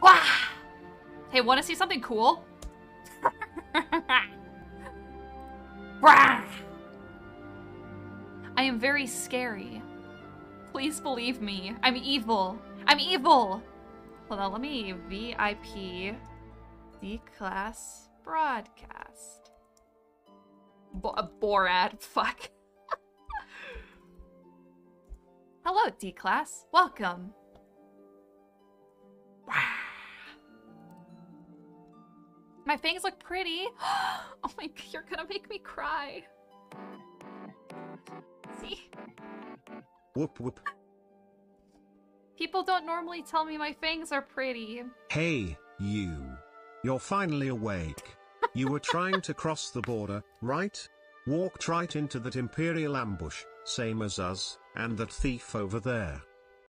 Wah! Hey, want to see something cool? Brah! I am very scary. Please believe me. I'm evil. I'm evil! Hold on, let me VIP D-Class broadcast. Borat, fuck. Hello, D-Class. Welcome. My fangs look pretty. Oh my god, you're gonna make me cry. See? Whoop whoop. People don't normally tell me my fangs are pretty. Hey, you. You're finally awake. You were trying to cross the border, right? Walked right into that Imperial ambush, same as us, and that thief over there.